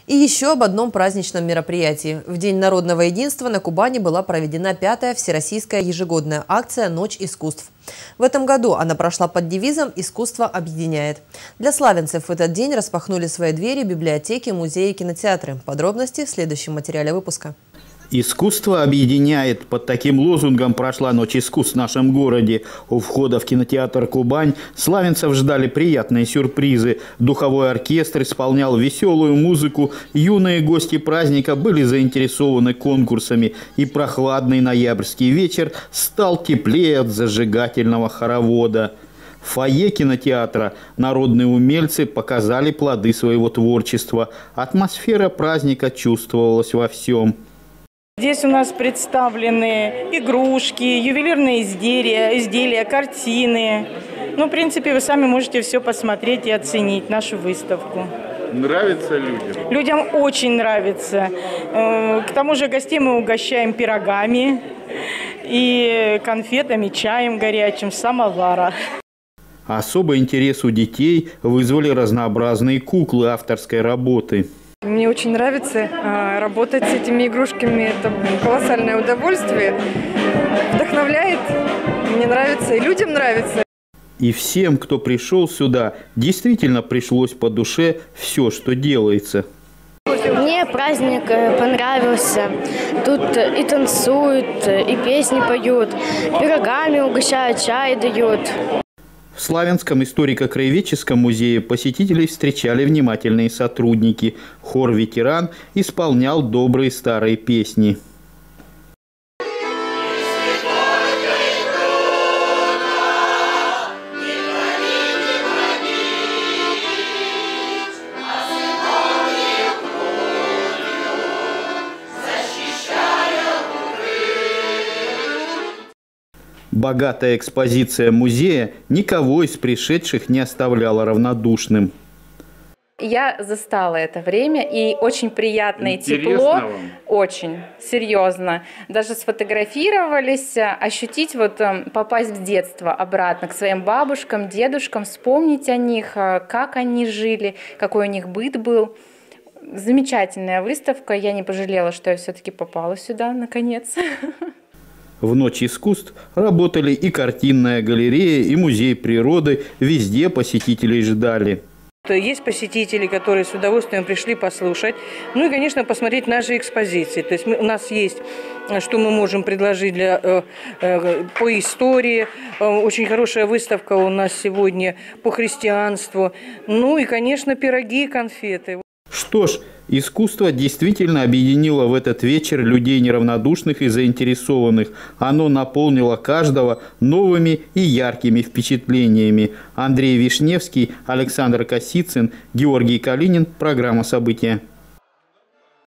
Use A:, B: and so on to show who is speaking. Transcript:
A: И еще об одном праздничном мероприятии. В День народного единства на Кубани была проведена 5-я всероссийская ежегодная акция «Ночь искусств». В этом году она прошла под девизом «Искусство объединяет». Для славянцев в этот день распахнули свои двери библиотеки, музеи и кинотеатры. Подробности в следующем материале выпуска.
B: Искусство объединяет. Под таким лозунгом прошла Ночь искусств в нашем городе. У входа в кинотеатр «Кубань» славянцев ждали приятные сюрпризы. Духовой оркестр исполнял веселую музыку. Юные гости праздника были заинтересованы конкурсами. И прохладный ноябрьский вечер стал теплее от зажигательного хоровода. В фойе кинотеатра народные умельцы показали плоды своего творчества. Атмосфера праздника чувствовалась во всем.
C: Здесь у нас представлены игрушки, ювелирные изделия, картины. Ну, в принципе, вы сами можете все посмотреть и оценить нашу выставку.
B: Нравится людям?
C: Людям очень нравится. К тому же гостей мы угощаем пирогами и конфетами, чаем горячим, самовара.
B: Особый интерес у детей вызвали разнообразные куклы авторской работы.
D: Мне очень нравится работать с этими игрушками. Это колоссальное удовольствие. Вдохновляет. Мне нравится и людям нравится.
B: И всем, кто пришел сюда, действительно пришлось по душе все, что делается.
E: Мне праздник понравился. Тут и танцуют, и песни поют, пирогами угощают, чай дают.
B: В Славянском историко-краеведческом музее посетителей встречали внимательные сотрудники. Хор «Ветеран» исполнял добрые старые песни. Богатая экспозиция музея никого из пришедших не оставляла равнодушным.
F: Я застала это время, и очень приятно и тепло.
B: Вам?
F: Очень, серьезно. Даже сфотографировались, ощутить, попасть в детство обратно к своим бабушкам, дедушкам, вспомнить о них, как они жили, какой у них быт был. Замечательная выставка. Я не пожалела, что я все-таки попала сюда, наконец.
B: В Ночь искусств работали и картинная галерея, и музей природы. Везде посетителей ждали.
G: Есть посетители, которые с удовольствием пришли послушать. Ну и, конечно, посмотреть наши экспозиции. То есть у нас есть, что мы можем предложить по истории. Очень хорошая выставка у нас сегодня по христианству. Ну и, конечно, пироги и конфеты.
B: Что ж, искусство действительно объединило в этот вечер людей неравнодушных и заинтересованных. Оно наполнило каждого новыми и яркими впечатлениями. Андрей Вишневский, Александр Косицын, Георгий Калинин. Программа «События».